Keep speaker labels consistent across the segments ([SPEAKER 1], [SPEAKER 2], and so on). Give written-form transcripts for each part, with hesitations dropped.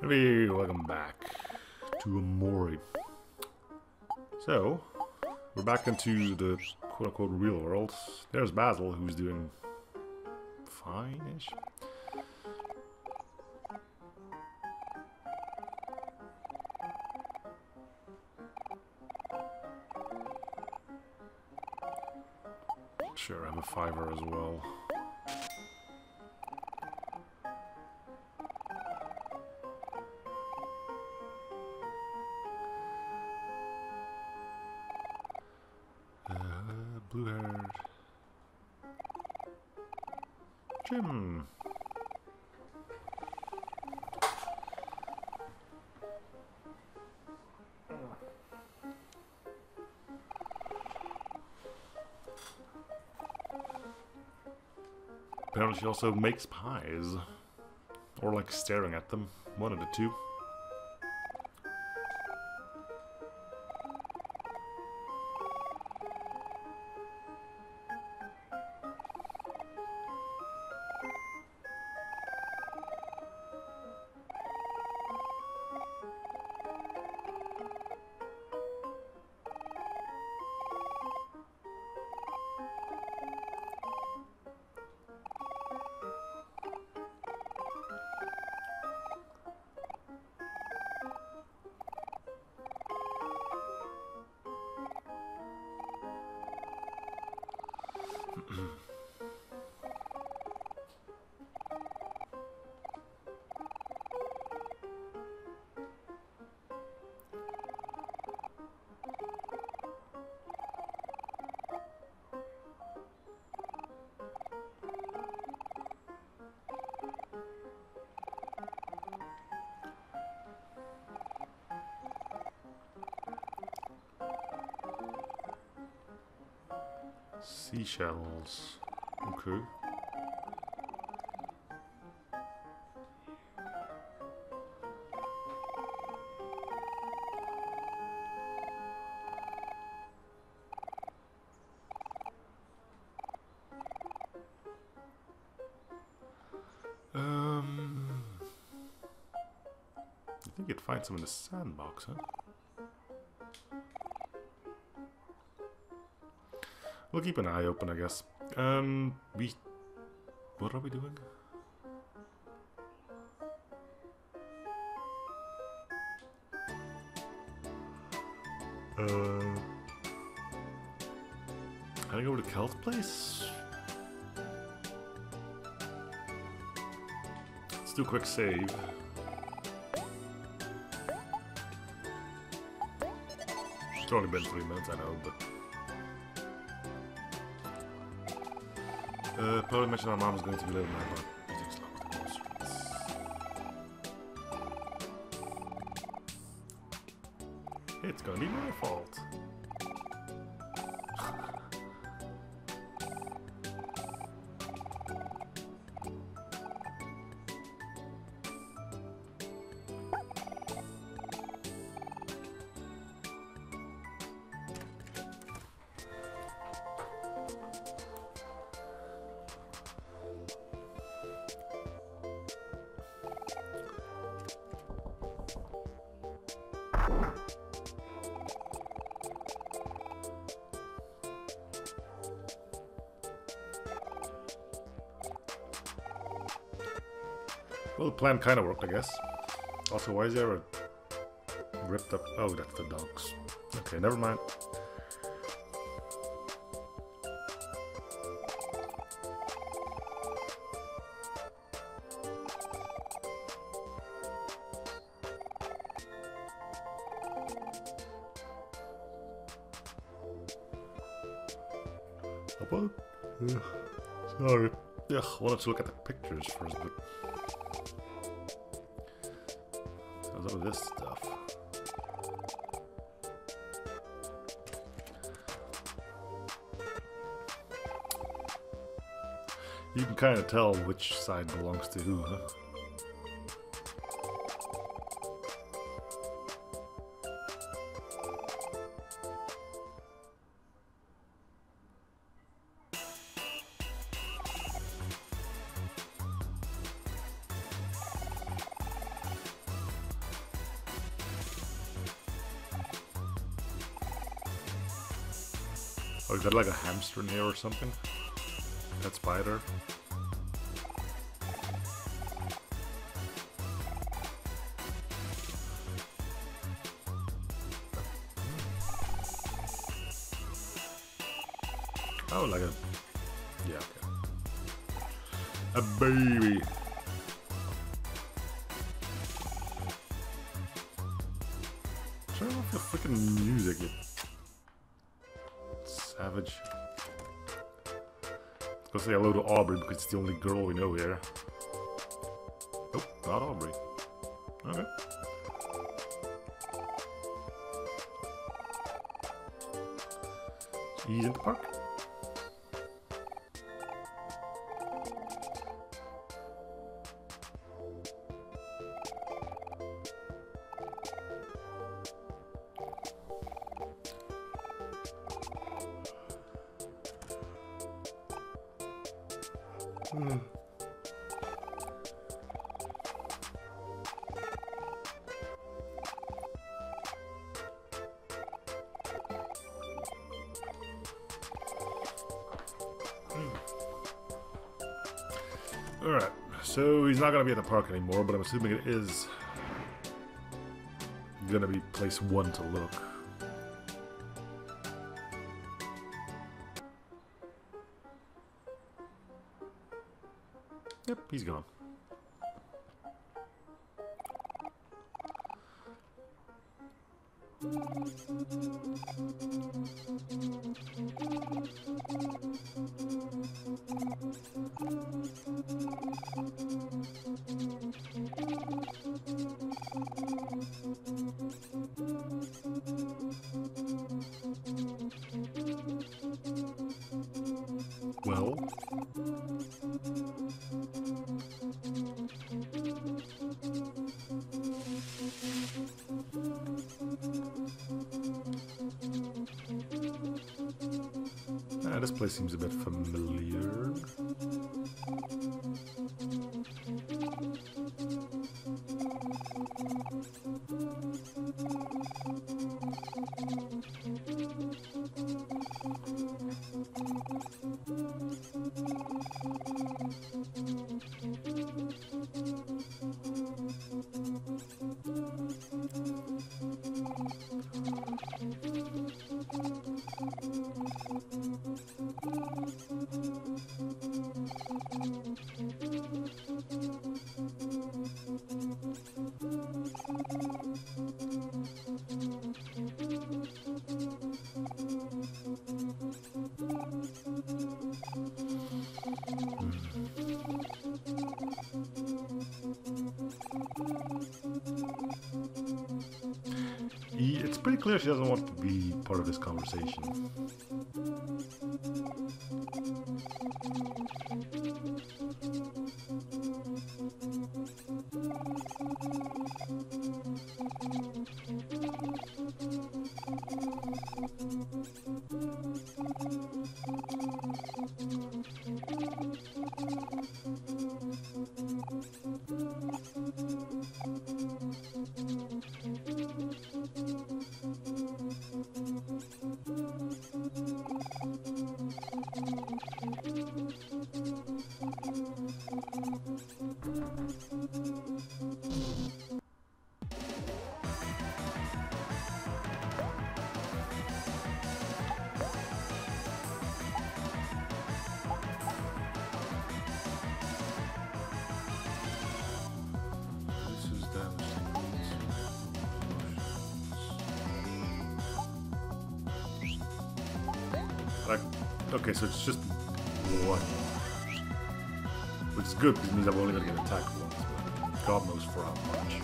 [SPEAKER 1] Hey, welcome back to Omori. So, we're back into the quote-unquote real world. There's Basil, who's doing fine-ish. Sure, I have a fiver as well. Blue-haired Jim. Apparently she also makes pies. Or like staring at them. One of the two. Seashells. Okay. I think you'd find some in the sandbox, huh? We'll keep an eye open, I guess. What are we doing? Can I go to Kel's place? Let's do a quick save. It's only been 3 minutes, I know, but... probably mentioned our mom's going to be living there, but it takes long with the groceries. It's gonna be my fault. Well, the plan kind of worked, I guess. Also, why is there a ripped up... Oh, that's the dogs. Okay, never mind. What? Sorry. Ugh, I wanted to look at the pictures first, but... What's up with this stuff? You can kind of tell which side belongs to who, huh? Oh, is that like a hamster in here or something? That spider? Oh, like a... Yeah, okay. A baby! Turn off your freaking music, you savage. Let's go say hello to Aubrey because it's the only girl we know here. Oh, not Aubrey. Okay. He's in the park. Alright, so he's not going to be at the park anymore, but I'm assuming it is going to be place one to look. Yep, he's gone. Well, this place seems a bit familiar. It's pretty clear she doesn't want to be part of this conversation. Like, okay, so it's just one. Which is good, because it means I'm only going to get attacked once, but God knows for how much.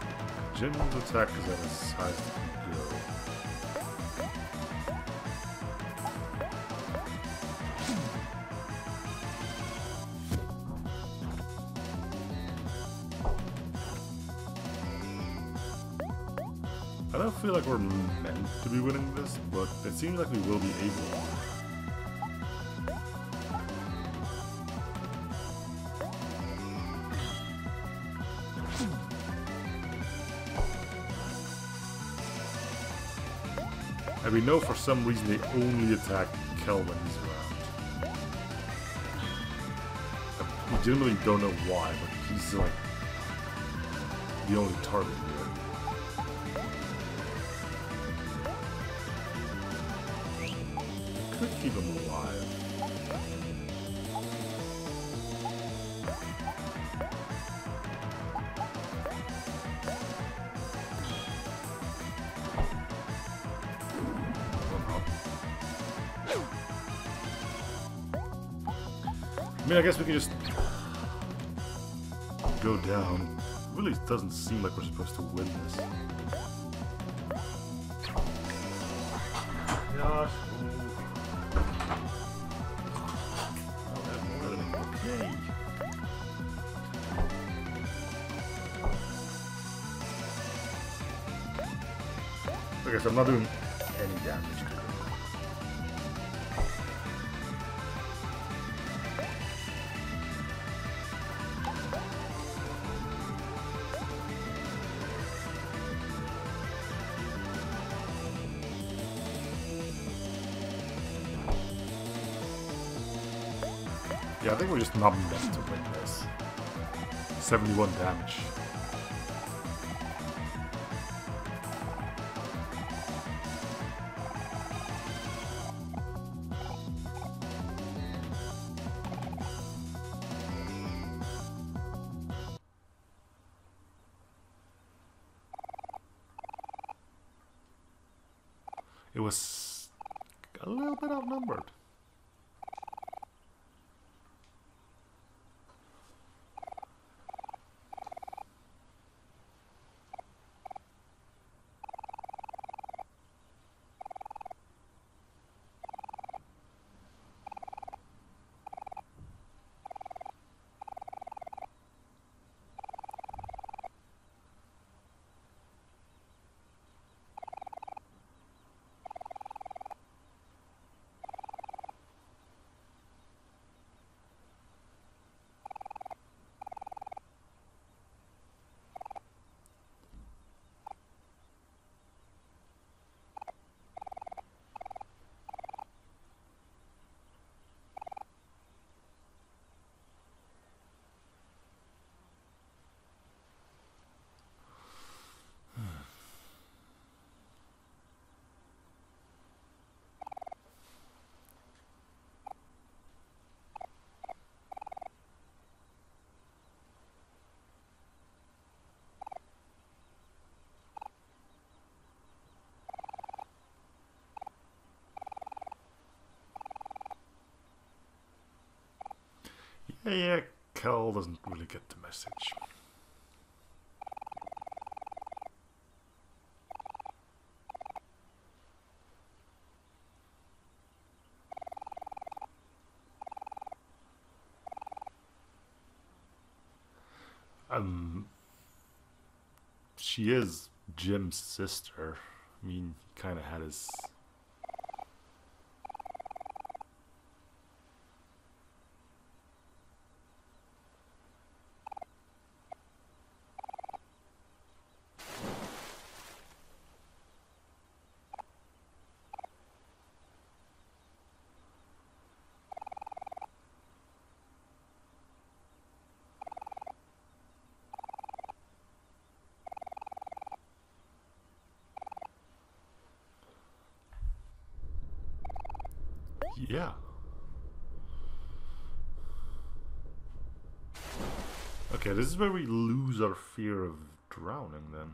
[SPEAKER 1] Jin's attack is at as high as it can go. don't feel like we're meant to be winning this, but it seems like we will be able. And we know for some reason they only attack Kel when he's around. I legitimately don't know why, but he's like the only target here. Could keep him alive. I mean, I guess we can just go down. It really doesn't seem like we're supposed to win this. Gosh. Yay. Okay, so I'm not doing any damage to it. Yeah, I think we're just not meant to win this. 71 damage. It was a little bit outnumbered. Yeah, Kel doesn't really get the message. She is Jim's sister. I mean, he kind of had his... Yeah. Okay, this is where we lose our fear of drowning then.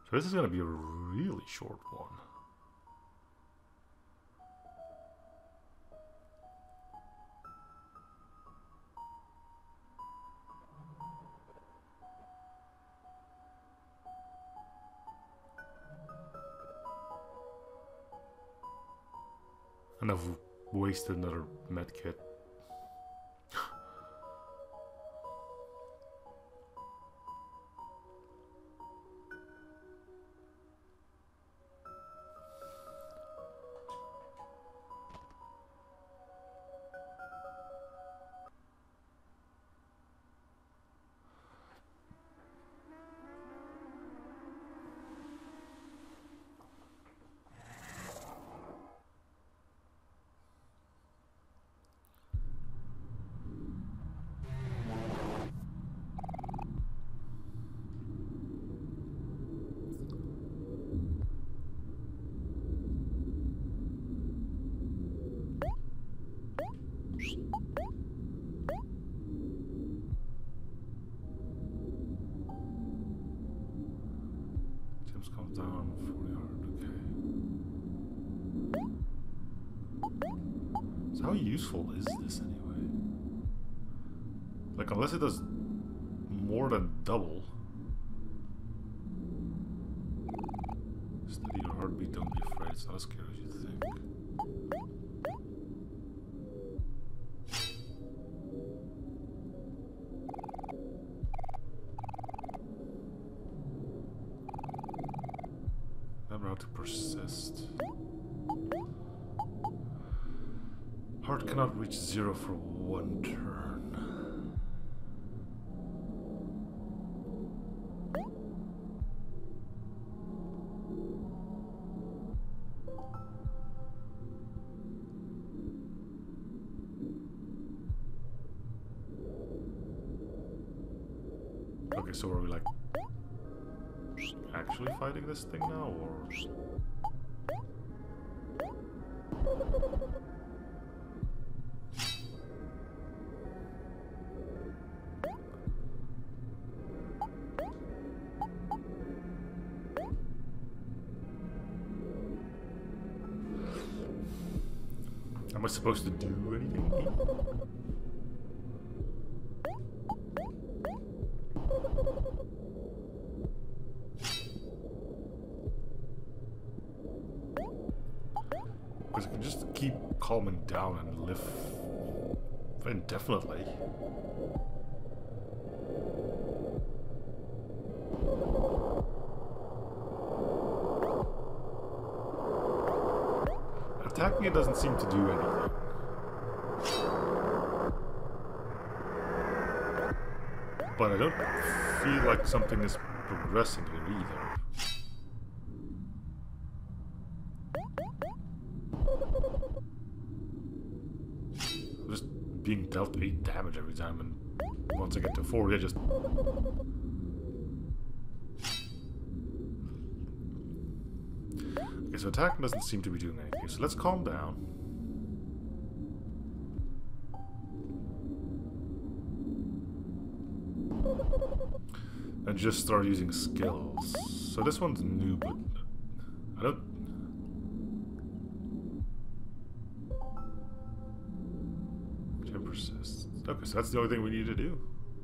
[SPEAKER 1] So this is going to be a really short one. And I've wasted another medkit. James comes down 40 yard, okay. So how useful is this anyway? Like, unless it does more than double. Steady your heartbeat, don't be afraid, it's not as scary as you think. Remember how to persist. Heart cannot reach 0 for 1 turn. Okay, so are we like actually fighting this thing now, or? Am I supposed to do anything? Because I can just keep calming down and live indefinitely. Attacking it doesn't seem to do anything. But I don't feel like something is progressing here either. I'm just being dealt 8 damage every time, and once I get to 4, I just... Okay, so attacking doesn't seem to be doing anything, so let's calm down. And just start using skills. So this one's new, but I don't... Can persist. Okay, so that's the only thing we need to do.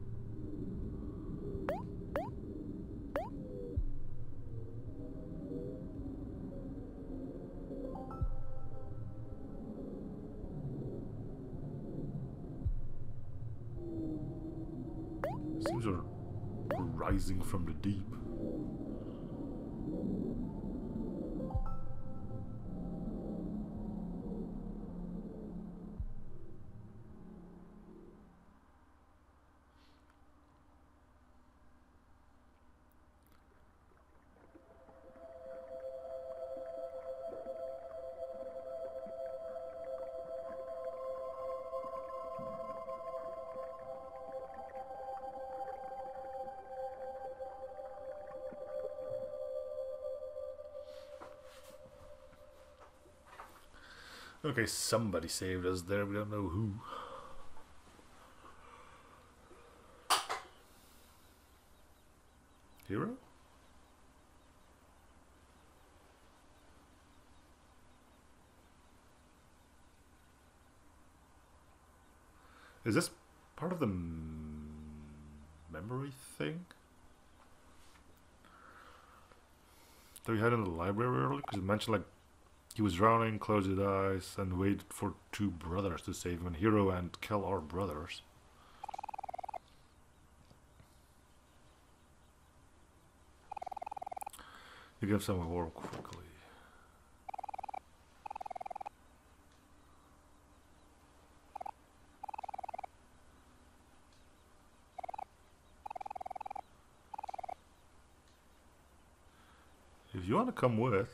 [SPEAKER 1] Seems we're rising from the deep. Okay, somebody saved us there, we don't know who. Hero? Is this part of the memory thing? That we had in the library earlier? Because it mentioned like he was drowning, closed his eyes, and waited for two brothers to save him. And Hiro and Kel are brothers. You give some more quickly. If you want to come with...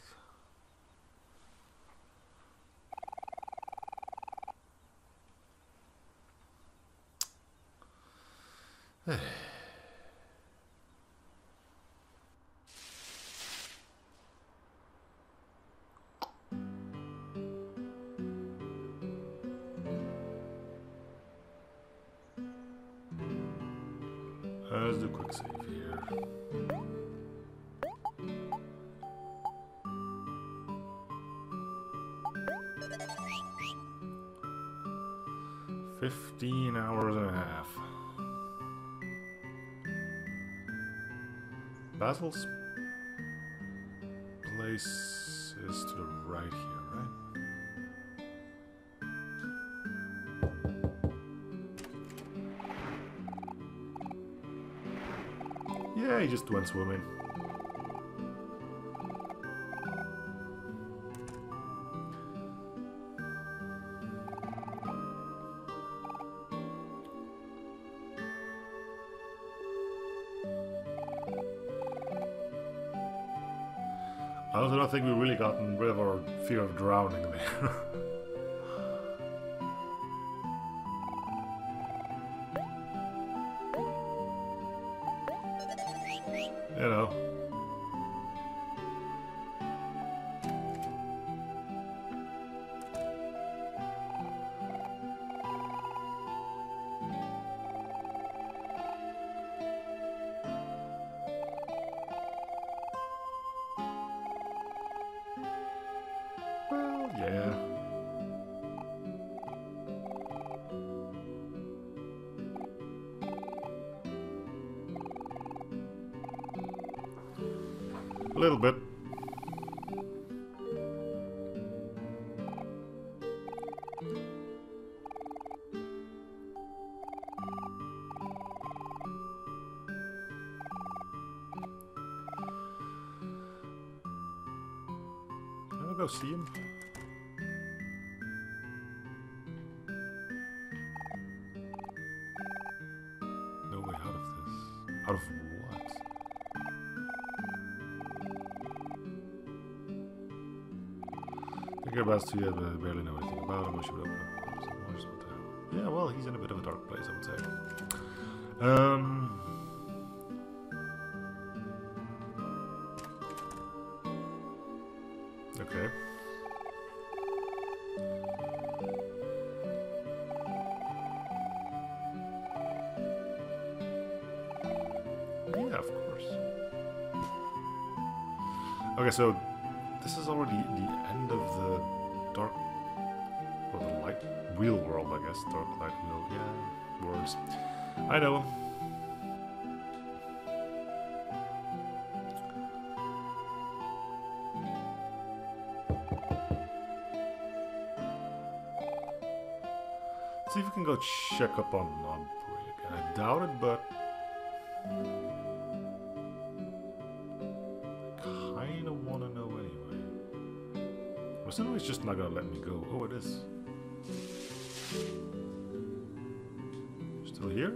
[SPEAKER 1] Let's do a quick save here. "15 hours and a half. Basil's place is to the right here, right? Yeah, he just went swimming. I also don't think we really gotten rid of our fear of drowning there. You know. Well, yeah. A little bit. I'll go see him. No way out of this. Out of what? Think about to yet, but I barely know anything about him. I should open up. Yeah, well, he's in a bit of a dark place, I would say. Okay. Yeah, of course. Okay, so this is already the end of the dark, or the light wheel world, I guess. Dark light wheel, yeah, words. I know. See if we can go check up on Omori again. I doubt it, but I kinda wanna know anyway. Or something it's just not gonna let me go. Oh, it is. Still here?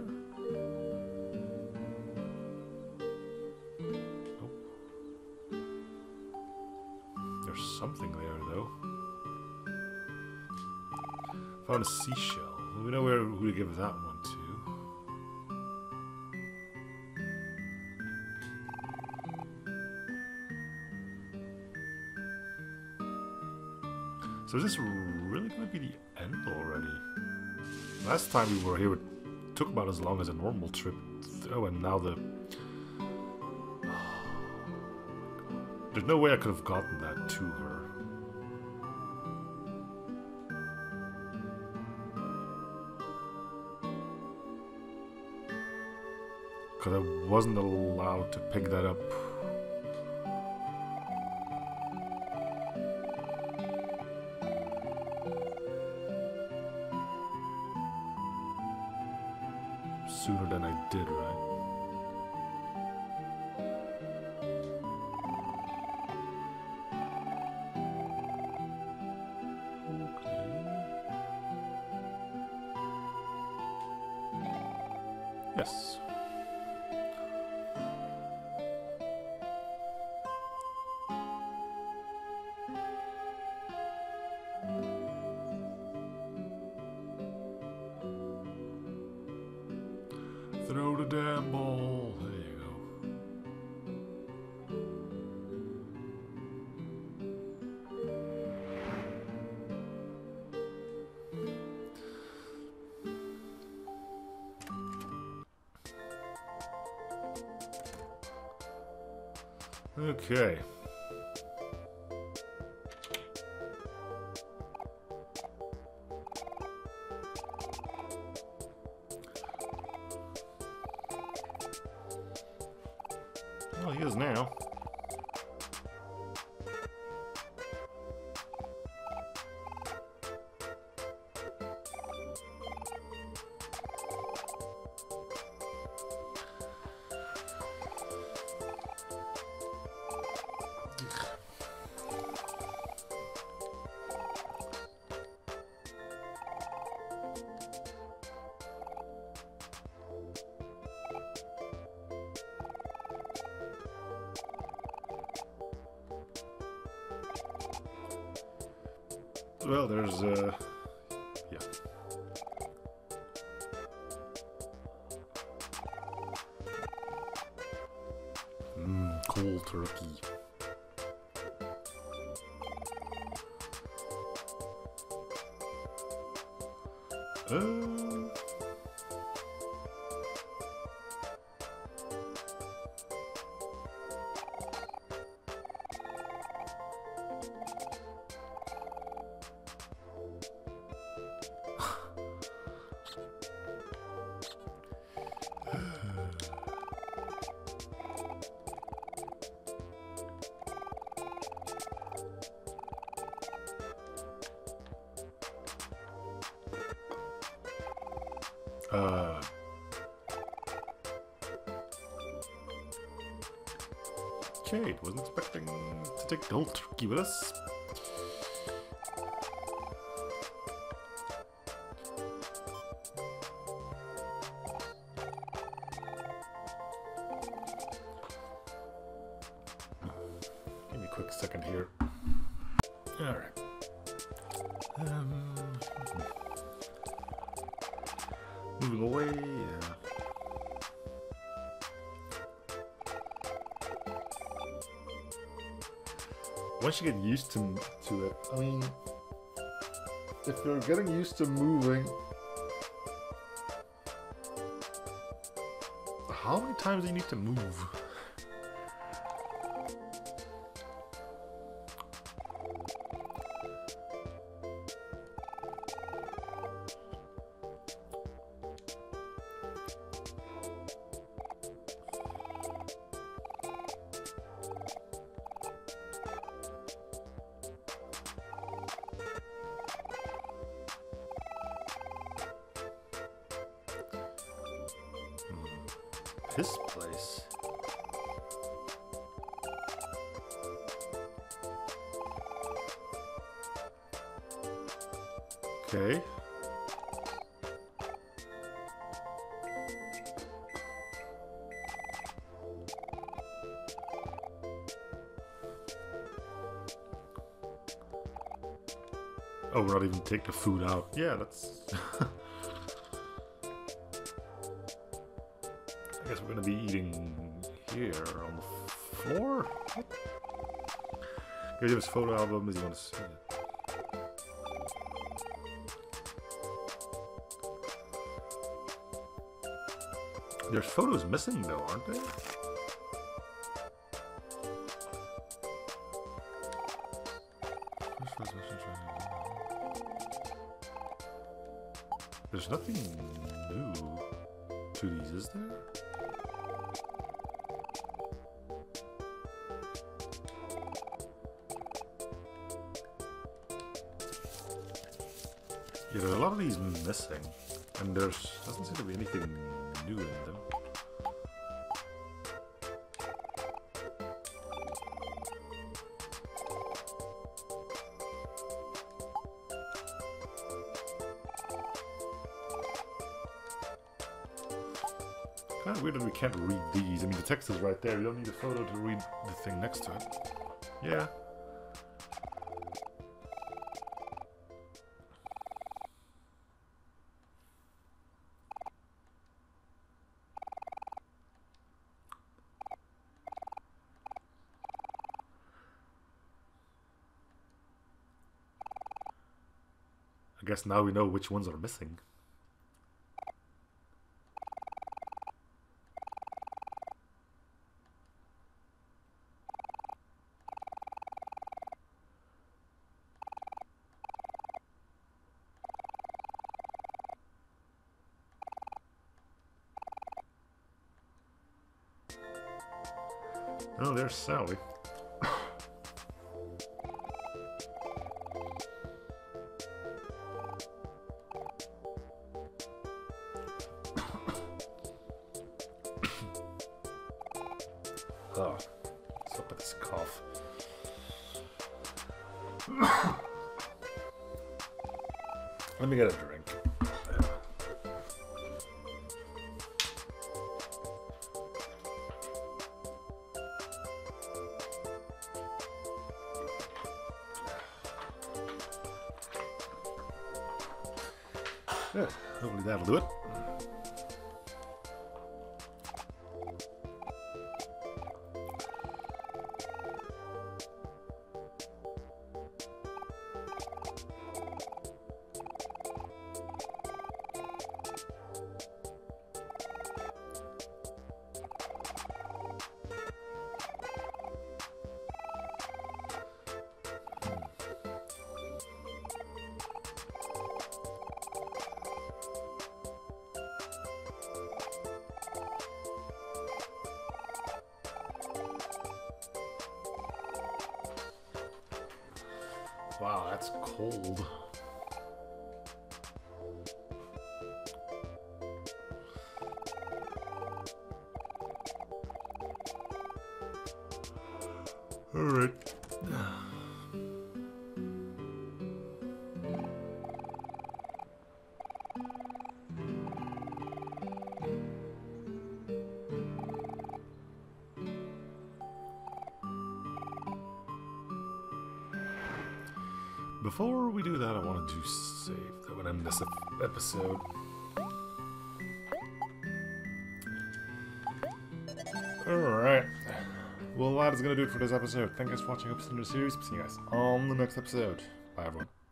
[SPEAKER 1] Nope. There's something there, though. Found a seashell. We know who to give that one to. So is this really going to be the end already? Last time we were here, it took about as long as a normal trip. Oh, and now the... There's no way I could have gotten that to her. because I wasn't allowed to pick that up. Sooner than I did, right? Yes. Throw the damn ball. There you go. Okay. Well, he is now. Well, there's yeah. Cold turkey. Okay, wasn't expecting to take the whole turkey with us. Give me a quick second here. Alright. Moving away, yeah. Once you get used to it, I mean, if you're getting used to moving, how many times do you need to move? This place. Okay. Oh, we're not even taking the food out. Yeah, that's... I guess we're gonna be eating here on the floor? Here's his photo album as you want to see it. There's photos missing though, aren't there? There's nothing new to these, is there? Yeah, there's a lot of these missing, and there doesn't seem to be anything new in them. Kind of weird that we can't read these. I mean, the text is right there. You don't need a photo to read the thing next to it. Yeah. I guess now we know which ones are missing. Oh, there's Sally. Oh, what's up with this cough? Let me get a drink. Yeah, hopefully that'll do it. Wow, that's cold. All right. Before we do that, I wanted to save that would end this episode. Alright. Well, that is going to do it for this episode. Thank you guys for watching episode of the series. See you guys on the next episode. Bye, everyone.